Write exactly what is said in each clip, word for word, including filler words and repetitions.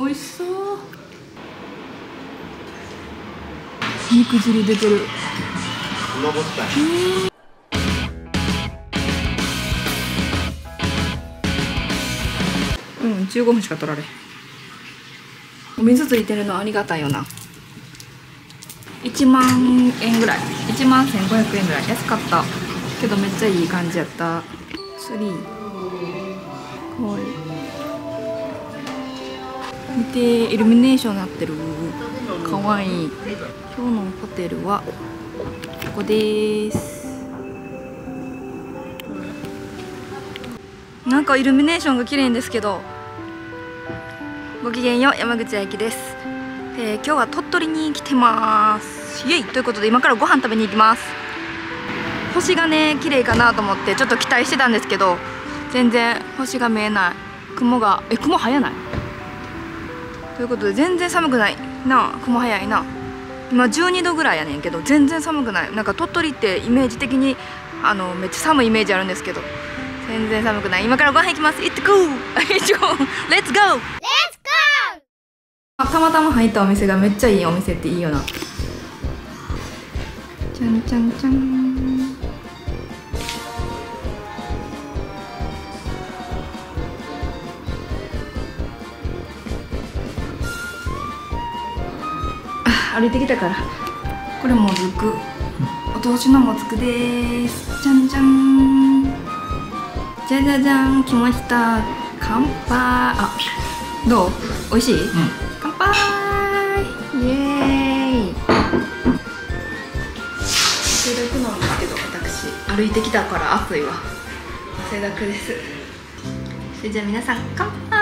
美味しそう。肉汁出てる。うん、じゅうごふんしか取られ。お水ついてるのありがたいよな。いちまんえんぐらい、いちまんせんごひゃくえんぐらい、安かったけどめっちゃいい感じやった。スリーかわいい。見て、イルミネーションなってる。かわいい。今日のホテルはここです。なんかイルミネーションが綺麗んですけど。ごきげんよう、山口あきです。えー、今日は鳥取に来てます。イエイということで今からご飯食べに行きます。星がね綺麗かなと思ってちょっと期待してたんですけど、全然星が見えない。雲がえ雲早ない？ということで全然寒くないなあ。雲早いな。今じゅうにどぐらいやねんけど全然寒くない。なんか鳥取ってイメージ的にあのめっちゃ寒いイメージあるんですけど全然寒くない。今からご飯行きます。行ってこうLet's go!たまたま入ったお店がめっちゃいいお店っていいよな。ちゃんちゃんちゃん。あ、歩いてきたから。これもずく。お通しのもずくです。じゃんじゃん。じゃじゃじゃん、来ました。乾杯。あ、どう？美味しい？うん。乾杯イエーイ。汗だくなんですけど私歩いてきたから暑いわ。汗だくです。それじゃあ皆さん乾杯。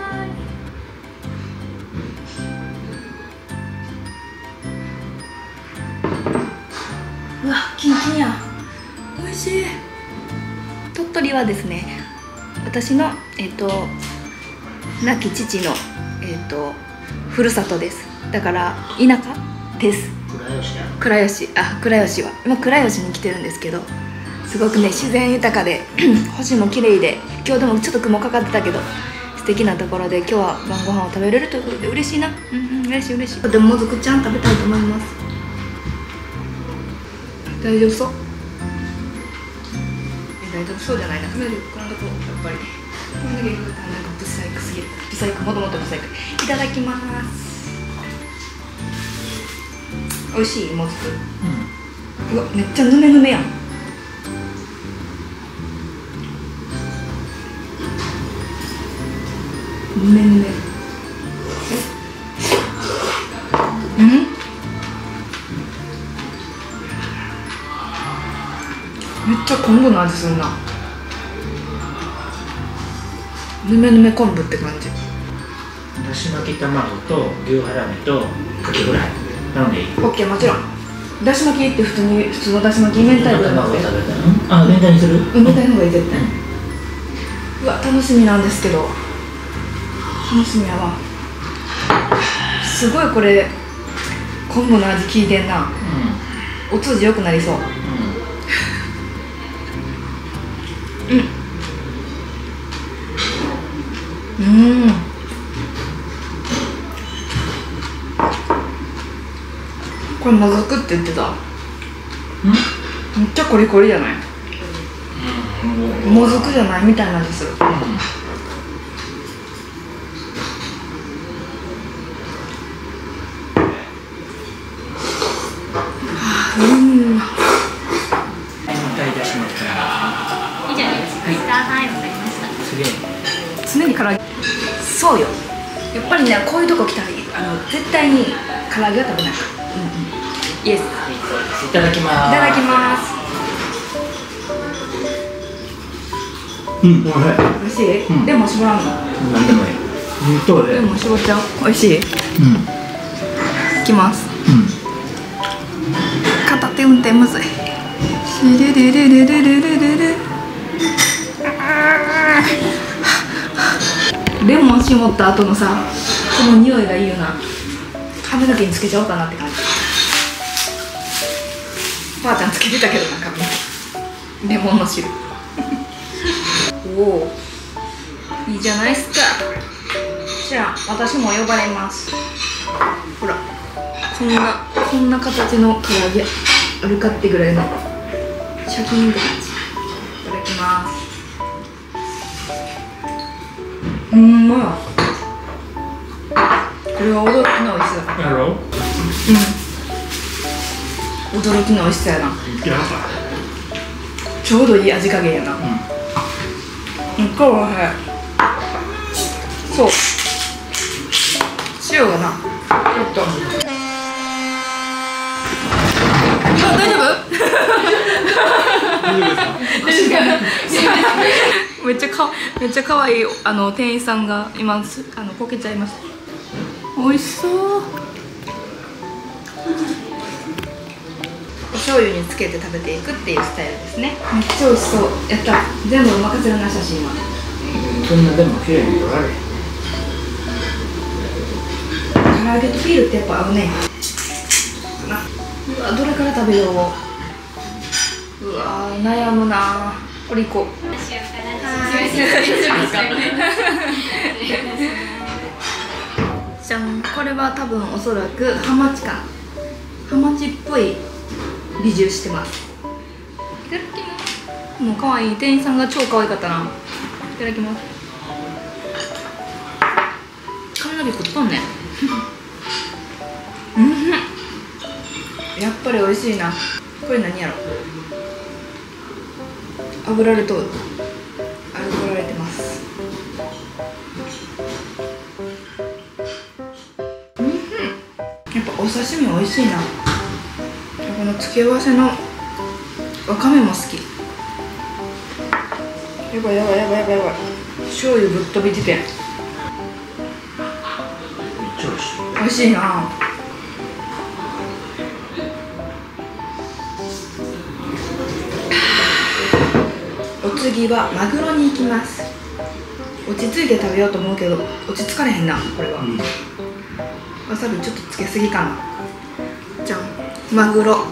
うわキンキンや。美味しい。鳥取はですね私のえっと亡き父のえっとふるさとです。だから田舎です。倉吉あ倉吉は今倉吉に来てるんですけど、すごくね自然豊かで星も綺麗で、今日でもちょっと雲かかってたけど素敵なところで今日は晩ご飯を食べれるということで嬉しいな。うんうん嬉しい嬉しい。でももずくちゃん食べたいと思います。大丈夫そう？え大丈夫そうじゃないな。これでこのとこやっぱりこれだけ言うとなんかブサイクすぎる。ブサイクもともとブサイク。いただきます。美味しいもずく。うん、うわめっちゃぬめぬめやん。ぬめぬめ。うん？めっちゃ昆布の味するな。ぬめぬめ昆布って感じ。 だし巻き卵と牛ハラミとかきフライ頼んでいい？ オッケーもちろん。だし巻きって普通に普通のだし巻き明太子じゃなくて。 あ明太にする？ うん、明太の方がいい絶対。うわ楽しみなんですけど。楽しみやわ。すごいこれ昆布の味効いてんな。うん、お通じ良くなりそう。うん。うん。うん。これもずくって言ってた。ん？めっちゃコリコリじゃない？うん、もずくじゃないみたいなんです。うん。うん。常に唐揚げ。そうよ。やっぱりねこういうとこ来たらあの絶対に唐揚げは食べない。うんうん。イエス。 いただきます。 いただきます。 うん、おいしい。 美味しい？うん、レモン絞らんの？ なんでもいい。うん、そうで。 レモン絞っちゃう。美味しい？うん。いきます。うん。片手運転むずい。シルルルルルルルルル。レモン絞った後のさ、この匂いがいいよな。髪の毛につけちゃおうかなって感じ。ばあちゃんつけてたけどな髪の毛。レモンの汁。おお、いいじゃないっすか。 じゃあ私も呼ばれます。ほらこんなこんな形の唐揚げあるかってぐらいのシャキーンって感じ。いただきます。うんまい。これは驚きの美味しさやろう。 うん驚きの美味しさやな。 やばちょうどいい味加減やな。うん、うん、かわいい。そう塩がなちょっとあ、大丈夫？大丈夫ですか？めっちゃかめっちゃ可愛いあの店員さんが今あのこけちゃいました。美味しそう。お醤油につけて食べていくっていうスタイルですね。めっちゃ美味しそう。やった。全部お任せのな写真は。 そんなでも綺麗に撮られ。 唐揚げとビールってやっぱ合うね。うわどれから食べよう。うわ悩むな。これいこう。じゃん。これは多分おそらくハマチかハマチっぽい美獣してます。いただきます。もう可愛い店員さんが超可愛かったな。いただきます。かなり食っとんね。うん、やっぱり美味しいな。これ何やろ。油でと油られてます。うん、やっぱお刺身美味しいな。この付け合わせのわかめも好き。やばいやばいやばいやばいやばい。醤油ぶっ飛び出てん。 めっちゃ美味しい。 美味しいな。お次はマグロに行きます。落ち着いて食べようと思うけど落ち着かれへんなこれは、うん、わさびちょっとつけすぎかな。じゃんマグロわ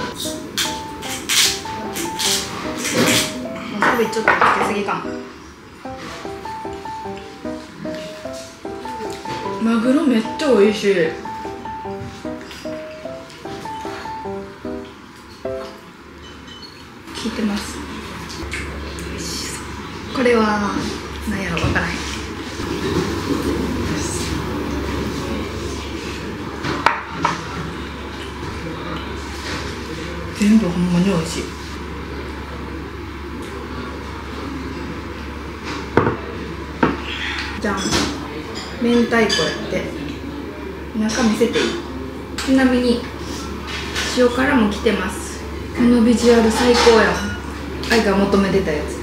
さびちょっとつけすぎかも。マグロめっちゃ美味しい。効いてます。これは何やろ分からへん。全部ほんまに美味しい。じゃん明太子やって中見せていい？ちなみに塩辛も来てます。このビジュアル最高やん。愛が求めてたやつ。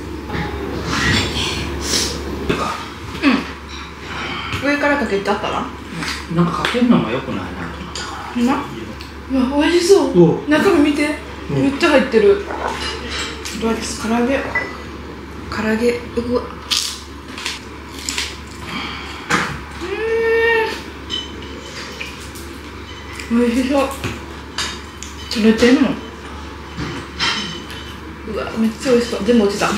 うん上からかけてあったらなんかかけるのが良くないなと思ったから。 うわ美味しそう。中身見てめっちゃ入ってる。どうです？唐揚げ唐揚げうわうん美味しそう。取れてんの？うわめっちゃ美味しそう。全部落ちた。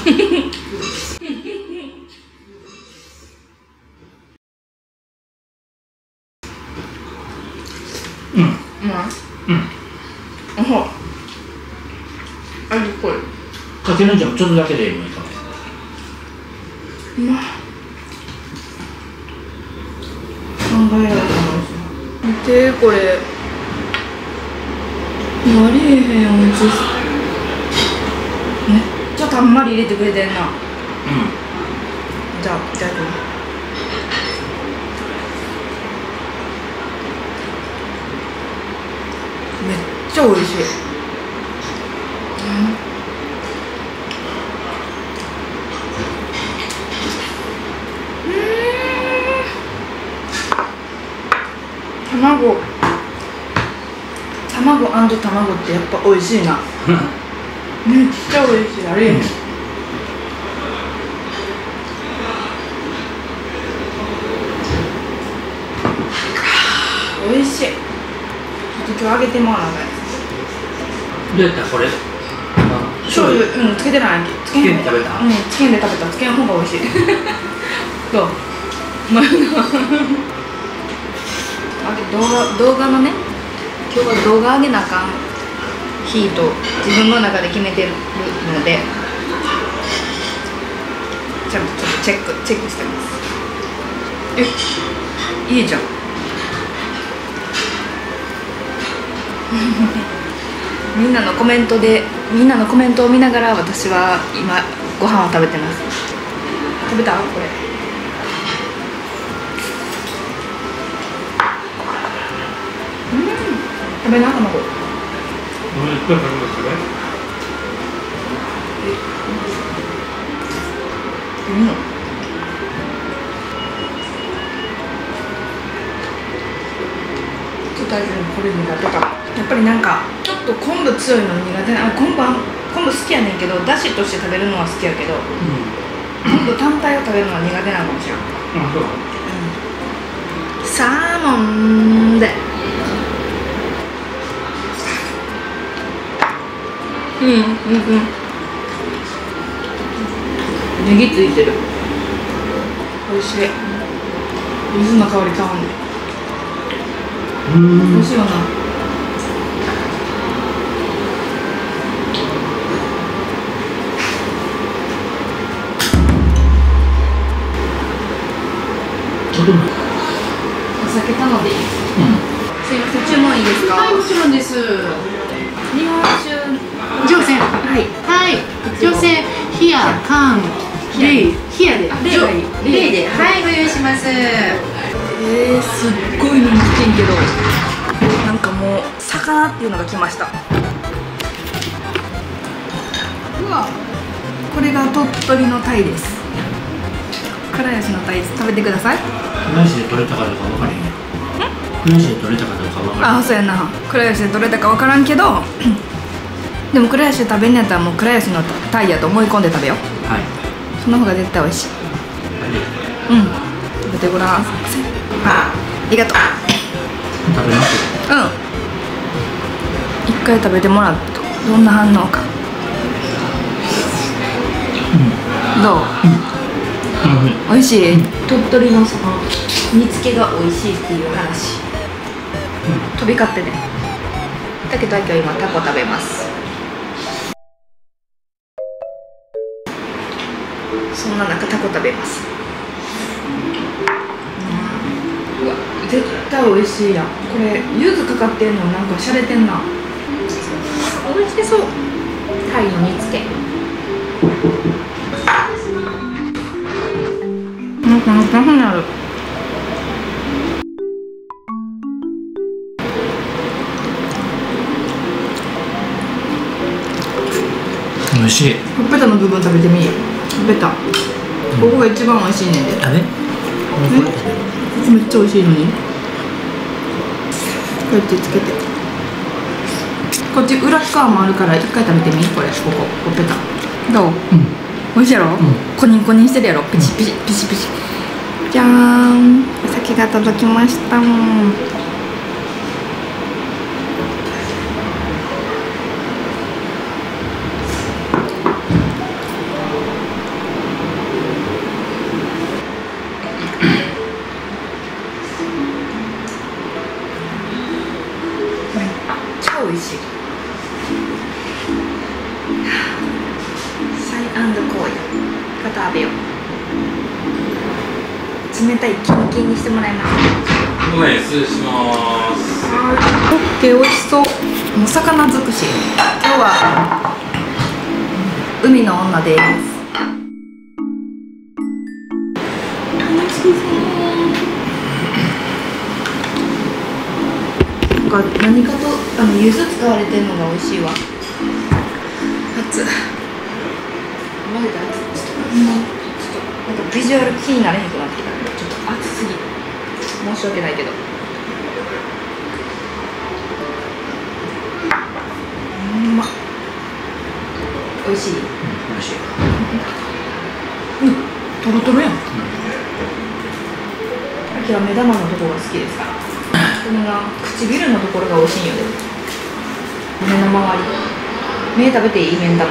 うん。うん。うん。 あほ味濃い。 かけるんじゃんちょっとだけでいいのか。 うまっ。考えられたの見てこれ。ありえへんおいしい。めっちゃたんまり入れてくれてんな。うん。じゃあいただきます。めっちゃ美味しい。うん。卵。卵卵ってやっぱ美味しいな。めっちゃ美味しい。あれ、うん、美味しい。ちょっと今日あげてもらわない。 どうやったこれ？ 醤油、うん、つけてない。 つけんで食べた？ うん、つけんで食べた。つけん方が美味しい。どう？ あれ動画動画のね、今日は動画上げなあかん日と自分の中で決めてるので、ちゃんとちょっとチェックチェックしてます。え、いいじゃん。みんなのコメントでみんなのコメントを見ながら私は今ご飯を食べてます。食べた？これ。うん。食べな卵。 もう一回食べますね。 うん。ちょっと味もこれ苦手か。やっぱりなんかちょっと昆布強いの苦手な。あ、昆布あん昆布好きやねんけど、だしとして食べるのは好きやけど、うん、昆布単体を食べるのは苦手なのかもしれない。 あ、そう。 うん、サーモンで。うんうんうん。ネギついてる。美味しい。水の香り変わんね。うん。美味しいよな。お酒頼んでいい？うん。すいません、注文いいですか？ はい、もちろんです。 日本酒。 乗船。 はい。 はい。乗船。冷や、缶、レイ、冷やで。 レイがいい。 レイで。はい、ご用意します。 えー、すっごい人気店けど、なんかもう魚っていうのが来ました。うわ。これが鳥取のタイです。倉吉のタイです。食べてください。 倉吉で取れたかどうか分からへんやん。倉吉で取れたかどうか分からへん。 あ、そうやな。倉吉で取れたか分からんけどでも倉吉で食べんのやったらもう倉吉のタイやと思い込んで食べよう。 はい。 その方が絶対美味しい。うん。食べてごらん。あ、ありがとう。 食べます。 うん。一回食べてもらうとどんな反応か。 うん。 どう？うん。美味しい。鳥取のその煮付けが美味しいっていう話、うん、飛び交ってね。だけど今日今タコ食べます。そんな中タコ食べます。うん、うわ、絶対美味しいやん。これ柚子かかってんのなんか洒落てんな。美味しそう。タイの煮付け。なんか何になる。 美味しい。 ほっぺたの部分食べてみよう。ほっぺた、うん、ここが一番美味しいねんで。 あれ？ めっちゃ美味しいのに。こうやってつけて。こっち裏側もあるから一回食べてみ。これここほっぺた。どう？うん。美味しいやろ？うん、コニンコニンしてるやろ。ピチピチピチピチ。じゃーん。お酒が届きました。超美味しい。シャイ&コーイが食べよう。冷たいキンキンにしてもらいます。 ごめん、失礼します。 オッケー、美味しそう。もう魚尽くし。今日は海の女です。楽しそう。なんか何かとあの柚子使われてるのが美味しいわ。熱。混ぜたらちょっと、ちょっとなんかビジュアル気になれへんくなってきた。ちょっと熱すぎ。申し訳ないけど。うんま。美味しい。 うん、美味しい。 うん、トロトロやん。あきは目玉のところが好きですから。このな唇のところが美味しいんよね。目の周り。目食べていい？目ん玉。うん、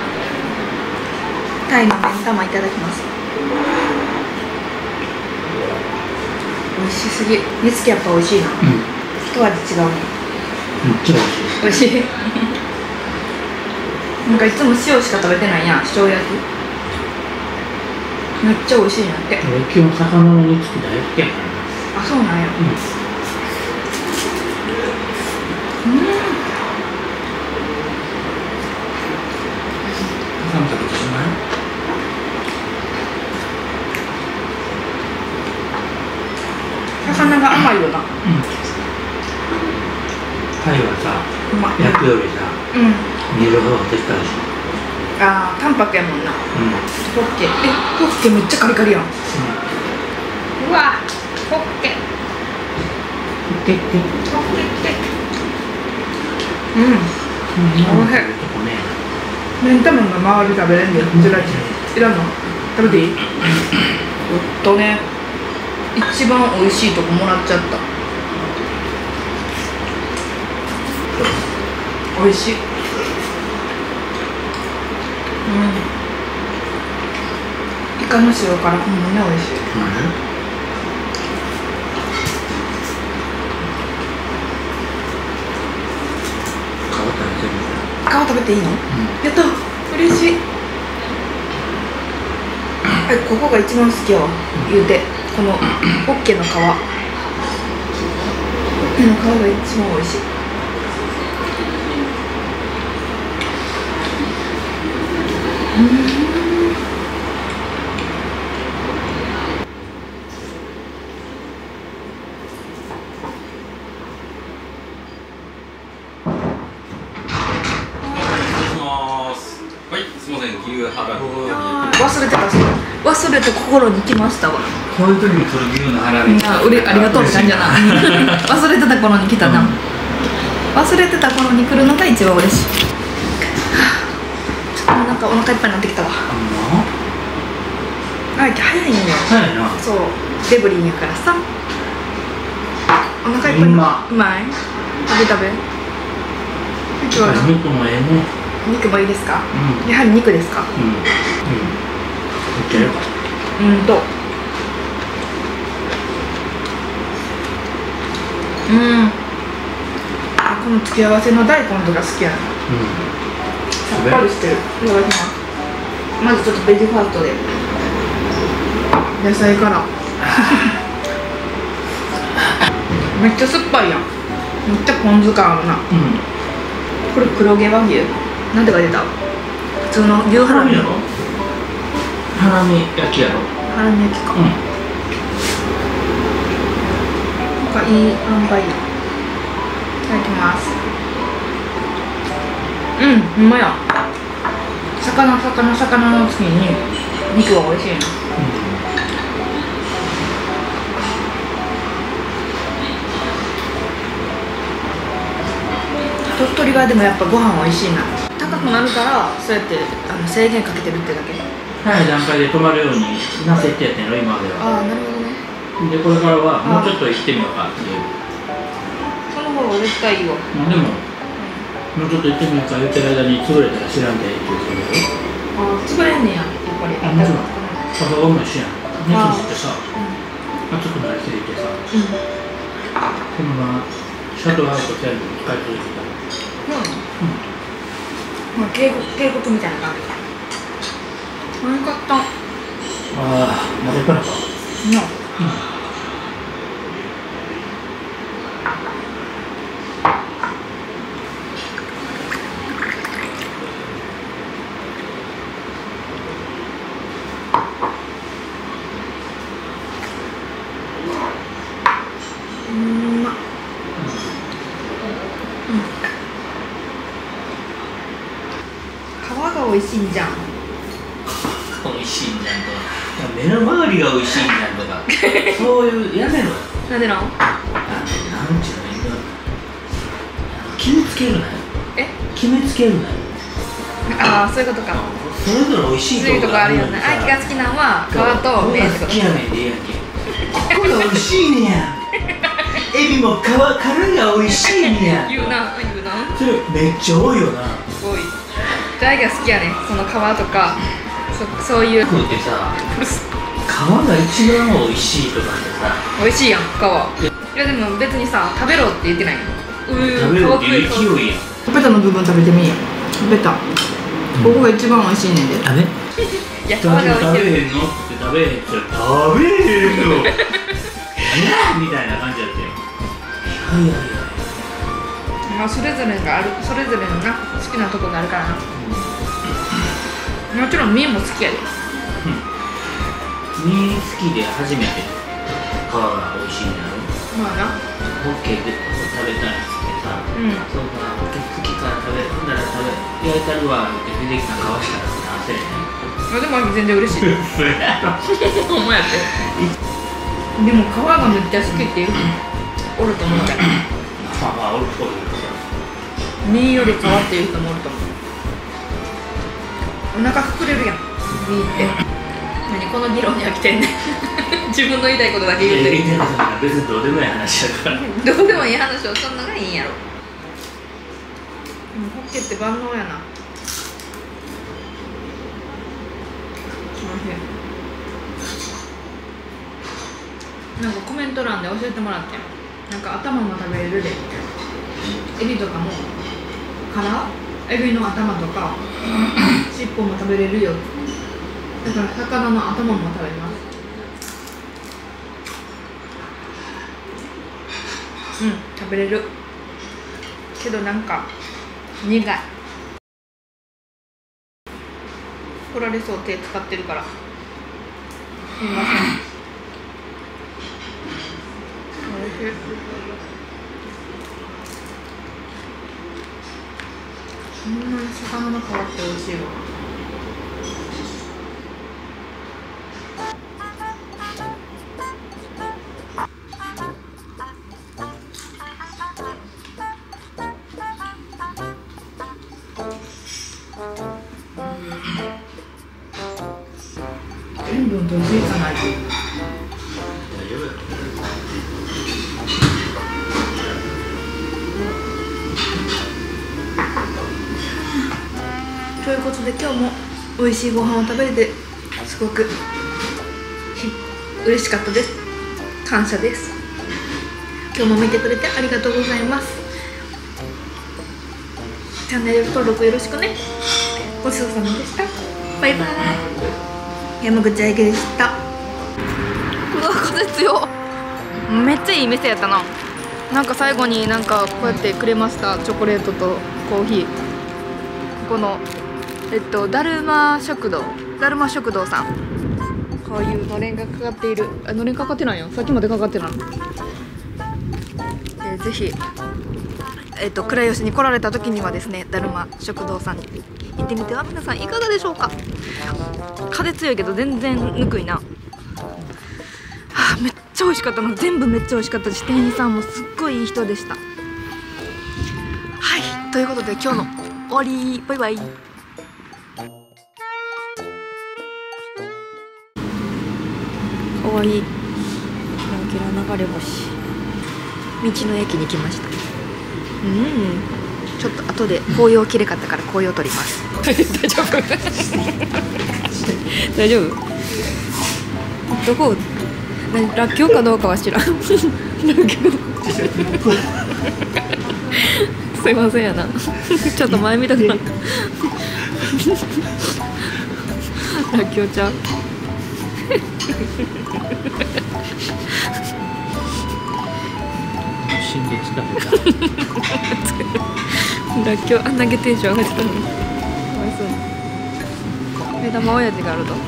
タイの目ん玉いただきます。 美味しすぎ。煮付けやっぱ美味しいな。 うん一味違うね。 めっちゃ美味しい。 美味しい。なんかいつも塩しか食べてないやん、醤油焼き。めっちゃ美味しいなって。 俺基本魚の煮付け大好きやからな。 あ、そうなんや。 うんうん。 サム食べてしまう。 魚が甘いよな。 うん。貝はさ、 うまい。 焼くよりさ、 うん。 煮る方が絶対美味しい。 ああ、淡白やもんな。 うん。 ホッケ。え、ホッケめっちゃカリカリやん。うわ、ホッケ。 で、で、 ホッケって。うん。 うん、 おいしい。 とこね。 目ん玉が周り食べれんねん。ゼラチン。いらんの？食べていい？おっとね。一番美味しいとこもらっちゃった。美味しい。うん。イカの塩辛ほんまに美味しい。 うん。皮食べてみ皮食べていいの？ た。うん。 やった、嬉しい。はい、ここが一番好きやわ。言うて、このホッケの皮。ホッケの皮が一番美味しい。うん。 はい、すみません、牛ハラミ。 忘れてた、忘れて心に来ましたわ。 こういう時にそれ牛のハラミ。 あ、うれ、ありがとうって感じやな。忘れてた頃に来たな。忘れてた頃に来るのが一番嬉しい。ちょっとなんかお腹いっぱいになってきたわ。 ああ、早いんよ。 早いな。 そう、デブリンやからさ。お腹いっぱい。 うまうまい。食べ食べ。今日はな肉もええね。 肉もいいですか。 うん。 やはり肉ですか。 うん。うん。いけるか。 うんと。うん。あ、この付け合わせの大根とか好きやな。 うん。 さっぱりしてる。いただきます。まずちょっとベジファーストで。野菜からめっちゃ酸っぱいやん。めっちゃポン酢感あるな。 うん。 これ黒毛和牛なんて書いてた？普通の牛ハラミやろ。ハラミ焼きやろ。 ハラミ焼きか。 うん。 なんかいい塩梅。いただきます。うん、ほんまや。魚魚魚の次に肉が美味しいな。鳥取はでもやっぱご飯美味しいな。高くなるからそうやってあの制限かけてるってだけ。 早い段階で止まるようにな設定やってんの今までは。 ああ、なるほどね。 でこれからはもうちょっと行ってみようかっていう。 その方が絶対いいわ。 まあでももうちょっと行ってみようか言ってる間に潰れたら知らんでっていうそれで。 ああ、潰れんねや、やっぱり。 あ、もちろん。パソコンも一緒やん。熱してさ、 う熱くなりすぎてさ、 ん。 このままシャトルアウト全部使い続けたら。 うん。まあ、警告、警告みたいな感じか。よかった。 ああ、まだからか。 な。うん。ま。皮が美味しいんじゃん。 美味しいんじゃんとか、目の周りが美味しいんじゃんとか、そういうやめろ。 なんでなん？ あ、なんちゅうの、決めつけるなよ。 え？ 決めつけるなよ。 ああ、そういうことか。 それぞれ美味しいそういうとこあるよね。あいきが好きなのは皮と麺ってこと。 好きやねんでええやんけ。これ美味しいねや。エビも皮殻が美味しいねや。 言うな、言うな。 それめっちゃ多いよな。 すごい。じゃああいが好きやね。その皮とか、そそういう。 食うてさ、 うるさが一番美味しいとかってさ、 美味しいやん皮。いやでも別にさ食べろって言ってないよ。 食べるっていう勢いやん。 ほっぺたの部分食べてみよう。ほっぺた、ここが一番美味しいねんで。 食べいや皮が美味しい。 食べへんのって食べへんって食べへんのえみたいな感じだったよ。いやいやいや、 まあそれぞれがある、それぞれのな好きなとこがあるからな。もちろんミーも好きやで。 身好きで初めて皮が美味しいんだろ。 まあな。 ホッケーで食べたいっつってさ、 うん。 そうか、ホッケー好きから食べるんだら食べ焼いたるわって出てきた皮しか出せれへん。 でも全然嬉しい。 それほんまやって。でも皮がめっちゃ好きっていう人おると思うから。 まあまあ、おるおる。 身より皮っていう人もおると思う。お腹膨れるやん、身って。何この議論に飽きてんねん。自分の言いたいことだけ言うてる。 別にどうでもいい話だから。 どうでもいい話をそんながいいんやろ。でもホッケーって万能やな。なんかコメント欄で教えてもらってん。なんか頭も食べれるでみたいな。エビとかも殻、エビの頭とか尻尾も食べれるよ。だから魚の頭も食べます。うん、食べれるけどなんか苦い。怒られそう、手使ってるから。すみません。おいしい。こんなに魚の皮って美味しいわ。塩分とついかない。ということで今日も美味しいご飯を食べれてすごく嬉しかったです。感謝です。今日も見てくれてありがとうございます。チャンネル登録よろしくね。ごちそうさまでした。バイバイ。山口愛でした。うわ、風強。めっちゃいい店やったな。なんか最後になんかこうやってくれました。チョコレートとコーヒー。このえっとだるま食堂、だるま食堂さん、こういうのれんがかかっている。あ、のれんかかってないよ。さっきまでかかってない。えー、ぜひえっと倉吉に来られた時にはですね、だるま食堂さんに行ってみては皆さんいかがでしょうか。風強いけど全然ぬくいな。はあ、めっちゃ美味しかったの。全部めっちゃ美味しかったし、店員さんもすっごいいい人でした。はい、ということで今日の終わり。バイバイ。かわいい。キラキラ流れ星。道の駅に来ました。うん。ちょっと後で紅葉きれかったから紅葉取ります。大丈夫？大丈夫？どこ？何、らっきょうかどうかは知らん。らっきょう。すいませんやな。ちょっと前見たくなった。らっきょうちゃう。 死んで疲れた。 らっきょうあんだけテンション上がってたのに。かわいそうに。目玉親父があると。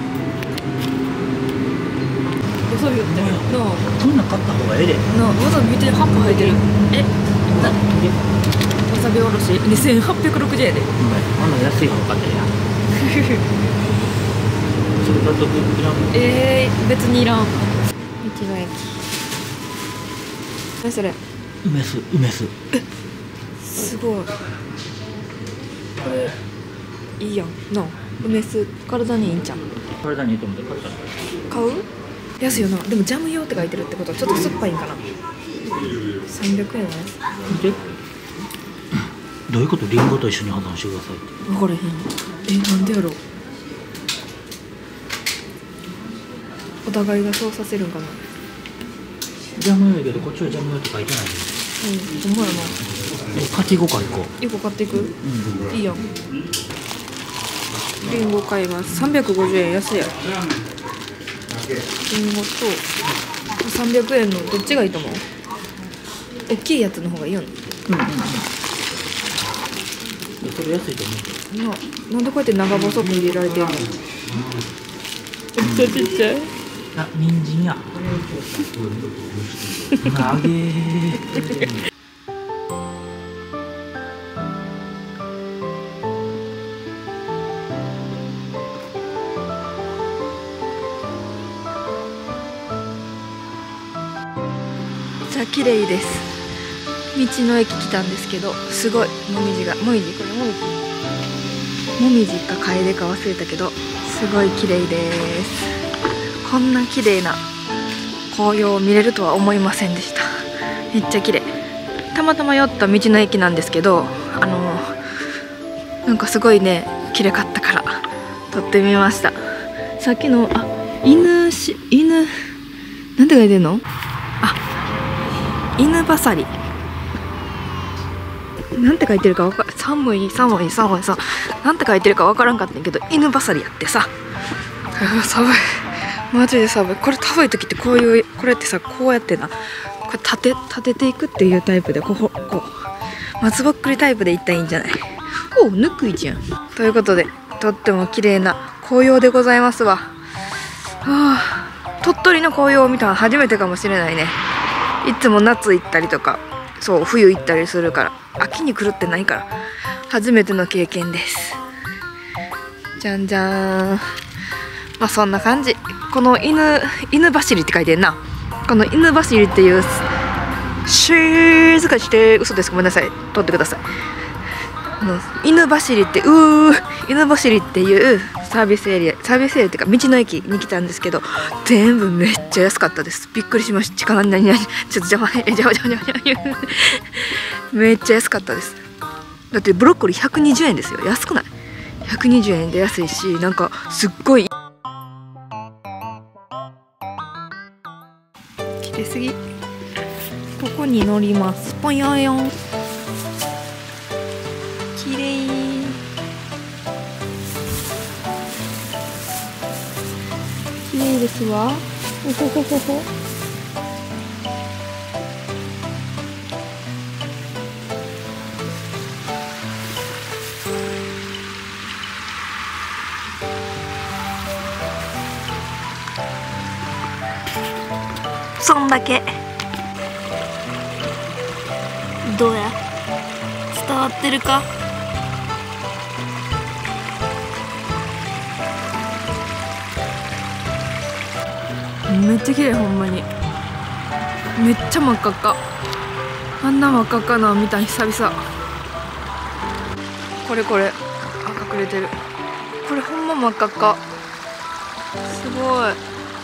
わさびよってる。なあ。 そんなん買った方がええで。 なあ、わさび見てはっぱ生えてる。え、な、わさびおろしにせんはっぴゃくろくじゅうえんやで。 あんな安い方買ったやん。それだといらん。 えー、別にいらん。道の駅。何それ。 梅酢、梅酢。 すごい。これいいやんなあ。梅酢体にいいんちゃう。 体にいいと思って買ったの。 買う？安いよな。でもジャム用って書いてるってことはちょっと酸っぱいんかな。さんびゃくえんは安い。 でどういうこと？リンゴと一緒に保存してくださいって。 分からへん。え、なんでやろう。 お互いがそうさせるんかな。 ジャムやけどこっちはジャムとか書いてないね。 うん、ほんまやな。 買っていこうか、いこいっこ買っていく、うん、いいやん。リンゴ買います。さんびゃくごじゅうえん安いや。リンゴとさんびゃくえんのどっちがいいと思う？大きいやつの方がいいよね。 うんうんうん。それ安いと思う。 な、なんでこうやって長細く入れられてるの？めっちゃちっちゃい。 あ、人参や。投げー。 さあ綺麗です。道の駅来たんですけど、すごいもみじが、もみじこれもみじもみじかカエデか忘れたけど、すごい綺麗です。こんな綺麗な紅葉を見れるとは思いませんでした。めっちゃ綺麗。たまたま寄った道の駅なんですけど、あのなんかすごいね綺麗かったから撮ってみました。さっきのあ犬し犬なんて書いてんの？あ、犬ばさりなんて書いてるかわか寒い寒い寒いさなんて書いてるかわからんかったんやけど、犬ばさりやってさ、寒いマジで寒い。これ寒い時ってこういうこれってさ、こうやってな、これ立て立てていくっていうタイプで、こここう松ぼっくりタイプでいったらいいんじゃない？おお、ぬくいじゃん。ということでとっても綺麗な紅葉でございますわ。はあ、鳥取の紅葉を見たのは初めてかもしれないね。いつも夏行ったりとか、そう冬行ったりするから、秋に来るってないから初めての経験です。じゃんじゃーん。まあそんな感じ。この犬犬走りって書いてんな。この犬走りっていう静かにして嘘です、ごめんなさい、撮ってください。あの犬走りってうー犬走りっていうサービスエリアサービスエリアっていうか道の駅に来たんですけど、全部めっちゃ安かったです。びっくりしました。ちかなになになにちょっと邪魔え邪魔邪魔邪魔邪魔めっちゃ安かったです。だってブロッコリーひゃくにじゅうえんですよ。安くない？ひゃくにじゅうえんで安いし、なんかすっごい綺麗すぎ。ここに乗ります。ぽよよん。綺麗。綺麗ですわ。おほほほほ。そんだけ。どうや？伝わってるか？めっちゃ綺麗、ほんまに。めっちゃ真っ赤っか。あんな真っ赤っかな見た久々。これこれ、あ、隠れてる。これほんま真っ赤っか。すごい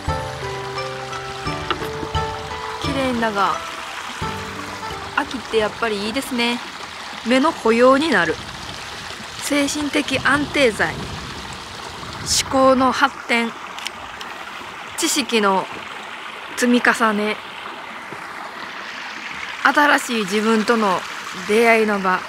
綺麗んだが、秋ってやっぱりいいですね。目の保養になる、精神的安定剤、思考の発展、知識の積み重ね、新しい自分との出会いの場。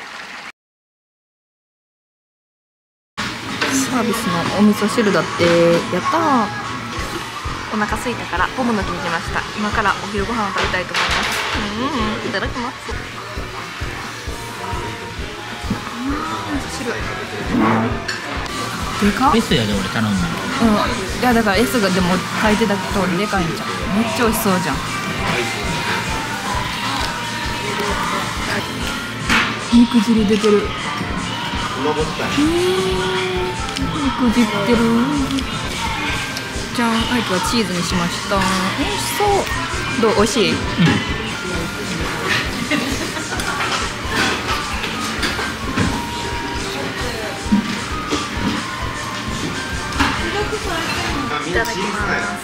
サービスのお味噌汁だって。やったー。お腹空いたからポムの木に来ました。今からお昼ご飯を食べたいと思います。うん、いただきます。うん、味噌汁でかっ。 S やで俺頼んだの。 うん、いやだから S がでも書いてた通りでかいんじゃん。めっちゃ美味しそうじゃん。肉汁出てる。肉汁ってる。じゃん、アイクはチーズにしました。美味しそう。どう？美味しい？うん。いただきます。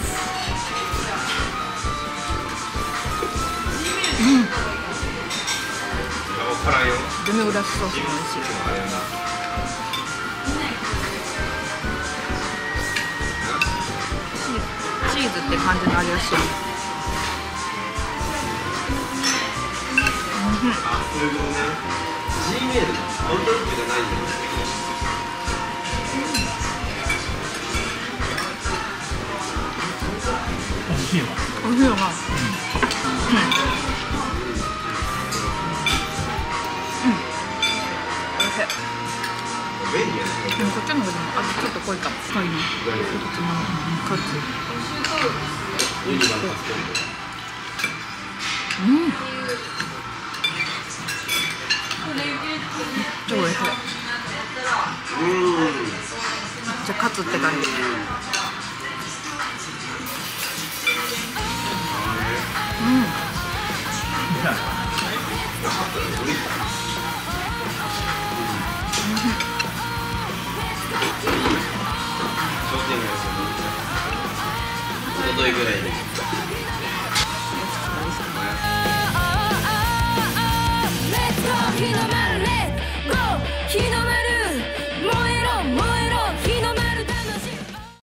うん。デミグラスソースも美味しい。チーーズって感じの味がします。うん、 あ、そういうことね。G メール、アウトロックじゃないんだよ。 美味しいわ。 美味しいよな。うん。うん。美味しい。 便利やね。 でもこっちの方がでも味ちょっと濃いかも。濃いな。つまむカツ。 ユニバのカツうん。めっちゃ美味しい。 うん。 めっちゃカツって感じ。うん。 商店街ですよね。おとといぐらいで。 Let's go,